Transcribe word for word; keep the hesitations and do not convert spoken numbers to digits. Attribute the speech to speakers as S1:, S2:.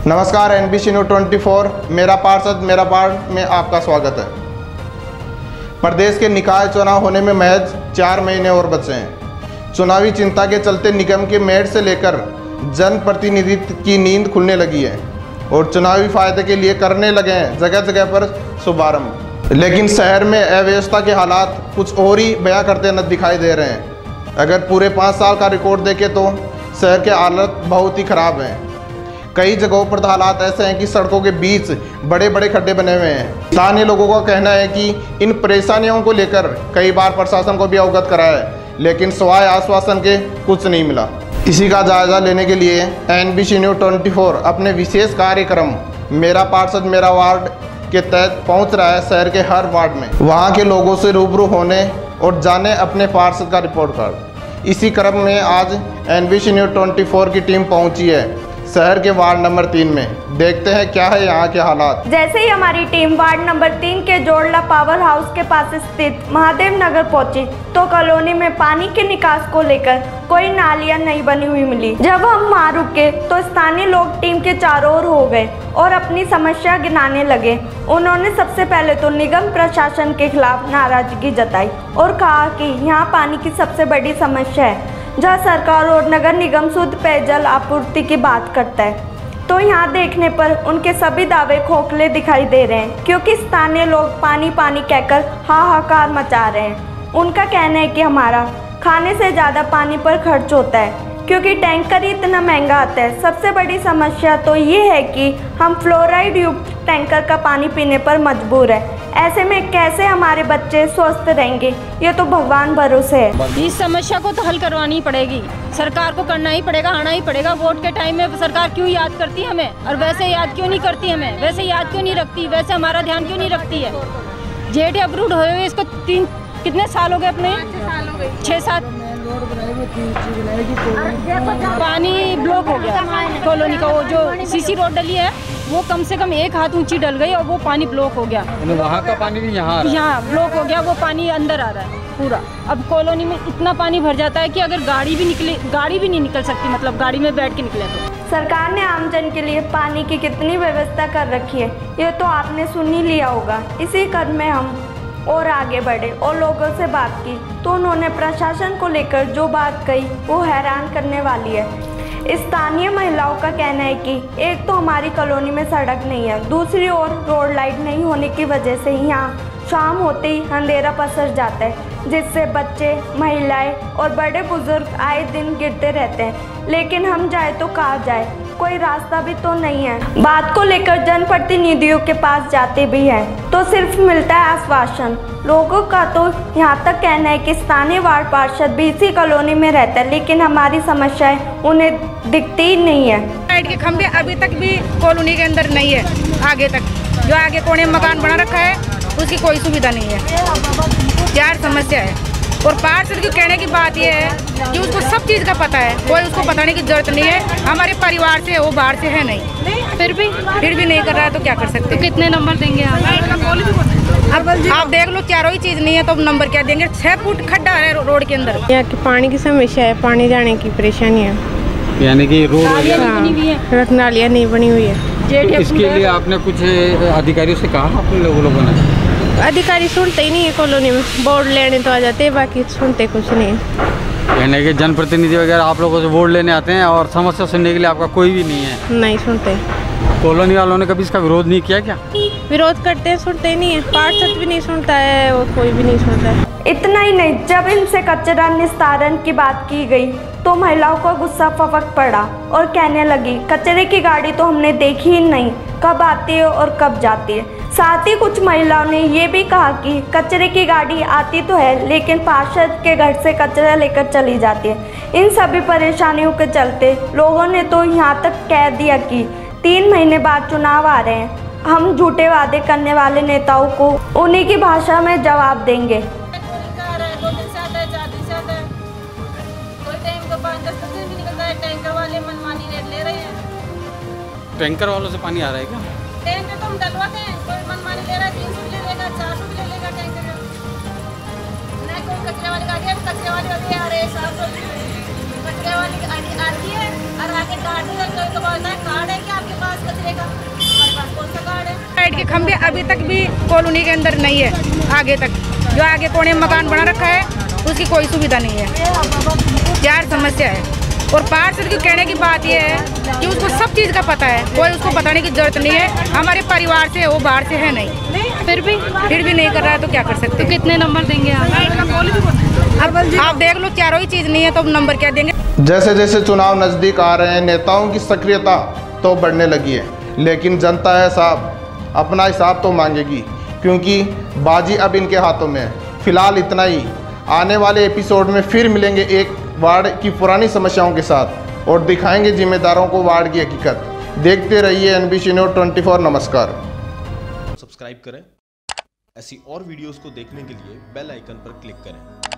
S1: नमस्कार, NBC news चौबीस मेरा पार्षद मेरा वार्ड में आपका स्वागत है। प्रदेश के निकाय चुनाव होने में महज चार महीने और बचे हैं। चुनावी चिंता के चलते निगम के मेयर से लेकर जनप्रतिनिधित्व की नींद खुलने लगी है और चुनावी फायदे के लिए करने लगे हैं जगह जगह पर शुभारंभ। लेकिन शहर में अव्यवस्था के हालात कुछ और ही बयां करते न दिखाई दे रहे हैं। अगर पूरे पाँच साल का रिकॉर्ड देखें तो शहर के हालत बहुत ही खराब हैं। कई जगहों पर हालात ऐसे हैं कि सड़कों के बीच बड़े बड़े खड्डे बने हुए हैं। स्थानीय लोगों का कहना है कि इन परेशानियों को लेकर कई बार प्रशासन को भी अवगत कराया है, लेकिन सिवाय आश्वासन के कुछ नहीं मिला। इसी का जायजा लेने के लिए एनबीसी न्यूज़ चौबीस अपने विशेष कार्यक्रम मेरा पार्षद मेरा वार्ड के तहत पहुंच रहा है शहर के हर वार्ड में, वहां के लोगों से रूबरू होने और जाने अपने पार्षद का रिपोर्ट कार्ड। इसी क्रम में आज एनबीसी न्यूज़ चौबीस की टीम पहुंची है शहर के वार्ड नंबर तीन में। देखते हैं क्या है यहाँ के हालात।
S2: जैसे ही हमारी टीम वार्ड नंबर तीन के जोड़ला पावर हाउस के पास स्थित महादेव नगर पहुंची तो कॉलोनी में पानी के निकास को लेकर कोई नालियां नहीं बनी हुई मिली। जब हम वहाँ रुके तो स्थानीय लोग टीम के चारों ओर हो गए और अपनी समस्या गिनाने लगे। उन्होंने सबसे पहले तो निगम प्रशासन के खिलाफ नाराजगी जताई और कहा कि यहाँ पानी की सबसे बड़ी समस्या है, जहाँ सरकार और नगर निगम शुद्ध पेयजल आपूर्ति की बात करता है तो यहाँ देखने पर उनके सभी दावे खोखले दिखाई दे रहे हैं, क्योंकि स्थानीय लोग पानी पानी कहकर हाहाकार मचा रहे हैं। उनका कहना है कि हमारा खाने से ज़्यादा पानी पर खर्च होता है क्योंकि टैंकर ही इतना महंगा आता है। सबसे बड़ी समस्या तो ये है कि हम फ्लोराइड युक्त टैंकर का पानी पीने पर मजबूर है। ऐसे में कैसे हमारे बच्चे स्वस्थ रहेंगे, ये तो भगवान भरोसे है।
S3: इस समस्या को तो हल करवानी पड़ेगी, सरकार को करना ही पड़ेगा, आना ही पड़ेगा। वोट के टाइम में सरकार क्यों याद करती है हमें और वैसे याद क्यों नहीं करती हमें, वैसे याद क्यों नहीं रखती, वैसे हमारा ध्यान क्यों नहीं रखती है। जेडी अप्रूव्ड हुए हुए इसको तीन कितने साल हो गए, अपने छः सात पानी ब्लॉक हो गया कॉलोनी का। वो जो सीसी रोड डली है वो कम से कम एक हाथ ऊंची डल गई और वो पानी ब्लॉक हो गया।
S4: वहाँ का पानी भी यहाँ
S3: यहाँ ब्लॉक हो गया, वो पानी अंदर आ रहा है पूरा। अब कॉलोनी में इतना पानी भर जाता है कि अगर गाड़ी भी निकले गाड़ी भी नहीं निकल सकती, मतलब गाड़ी में बैठ के निकले तो।
S2: सरकार ने आमजन के लिए पानी की कितनी व्यवस्था कर रखी है ये तो आपने सुन ही लिया होगा। इसी क्रम में हम और आगे बढ़े और लोगों से बात की तो उन्होंने प्रशासन को लेकर जो बात कही वो हैरान करने वाली है। स्थानीय महिलाओं का कहना है कि एक तो हमारी कॉलोनी में सड़क नहीं है, दूसरी ओर रोड लाइट नहीं होने की वजह से यहाँ शाम होते ही अंधेरा पसर जाता है, जिससे बच्चे, महिलाएं और बड़े बुजुर्ग आए दिन गिरते रहते हैं। लेकिन हम जाए तो कहाँ जाए, कोई रास्ता भी तो नहीं है। बात को लेकर जनप्रतिनिधियों के पास जाते भी हैं तो सिर्फ मिलता है आश्वासन। लोगों का तो यहाँ तक कहना है कि स्थानीय वार्ड पार्षद भी इसी कॉलोनी में रहता है, लेकिन हमारी समस्याएं उन्हें दिखती ही नहीं है।
S5: लाइट के खंभे अभी तक भी कॉलोनी के अंदर नहीं है, आगे तक जो आगे कोने में मकान बना रखा है उसकी कोई सुविधा नहीं है। यार समस्या है। और पार्षद की कहने की बात यह है कि उसको सब चीज़ का पता है, कोई उसको बताने की जरूरत नहीं है। हमारे परिवार से वो बाहर से है नहीं, फिर भी फिर भी नहीं कर रहा है तो क्या कर सकते।
S3: तो कितने नंबर देंगे
S5: अब आप देख लो, चारों ही चीज़ नहीं है तो नंबर क्या देंगे। छः फुट खड्डा है रोड के अंदर।
S6: यहाँ की पानी की समस्या है, पानी जाने की परेशानी है,
S4: यानी कि रोड
S6: नालियाँ नहीं बनी हुई है।
S4: तो इसके लिए आपने कुछ अधिकारियों से कहा अपने लोगों ने?
S6: अधिकारी सुनते ही नहीं है कॉलोनी में, बोर्ड लेने तो आ जाते हैं, बाकी सुनते कुछ नहीं।
S4: यानी कि जनप्रतिनिधि वगैरह आप लोगों से वोट लेने आते हैं और समस्या सुनने के लिए आपका कोई भी नहीं है?
S6: नहीं सुनते।
S4: कॉलोनी वालों ने कभी इसका विरोध नहीं किया क्या?
S6: विरोध करते हैं, सुनते ही नहीं है। पार्षद भी नहीं सुनता है और कोई भी नहीं सुनता है।
S2: इतना ही नहीं, जब इनसे कचरा निस्तारण की बात की गई तो महिलाओं को गुस्सा फपक पड़ा और कहने लगी कचरे की गाड़ी तो हमने देखी ही नहीं, कब आती है और कब जाती है। साथ ही कुछ महिलाओं ने ये भी कहा कि कचरे की गाड़ी आती तो है लेकिन पार्षद के घर से कचरा लेकर चली जाती है। इन सभी परेशानियों के चलते लोगों ने तो यहाँ तक कह दिया कि तीन महीने बाद चुनाव आ रहे हैं, हम झूठे वादे करने वाले नेताओं को उन्हीं की भाषा में जवाब देंगे।
S4: टैंकर वालों से पानी आ रहा है क्या?
S5: टैंकर तो हम डलवाते हैं, कोई मनमानी ले रहा है, तीन सौ भी ले लेगा, चार सौ भी ले लेगा टैंकर। नहीं कोई कचरे वाली गाड़ी है, कचरे वाली अभी आ रहे हैं, सात सौ कचरे वाली आती है और आगे कार्ड तो बोलता है कार्ड है क्या आपके पास?
S7: पास कचरे का? हमारे पास कौन सा कार्ड है?
S5: लाइट के खंभे अभी तक भी कॉलोनी के अंदर नहीं है। आगे तक जो आगे कोने में मकान बना रखा है उसकी कोई सुविधा नहीं है। यार समस्या है। और पार्षद की कहने की बात यह है कि उसको सब चीज़ का पता है, कोई उसको बताने की जरूरत नहीं है। हमारे परिवार से वो बाहर से है नहीं, फिर भी फिर भी नहीं कर रहा है तो क्या कर सकते।
S6: तो कितने नंबर देंगे आप?
S5: अब आप देख लो, चारों ही चीज़ नहीं है तो नंबर क्या देंगे।
S1: जैसे जैसे चुनाव नज़दीक आ रहे हैं, नेताओं की सक्रियता तो बढ़ने लगी है, लेकिन जनता है साहब अपना हिसाब तो मांगेगी, क्योंकि बाजी अब इनके हाथों में है। फिलहाल इतना ही। आने वाले एपिसोड में फिर मिलेंगे एक वार्ड की पुरानी समस्याओं के साथ और दिखाएंगे जिम्मेदारोों को वार्ड की हकीकत। देखते रहिए एनबीसी न्यूज़ ट्वेंटी फोर। नमस्कार।
S8: सब्सक्राइब करें। ऐसी और वीडियोस को देखने के लिए बेल आइकन पर क्लिक करें।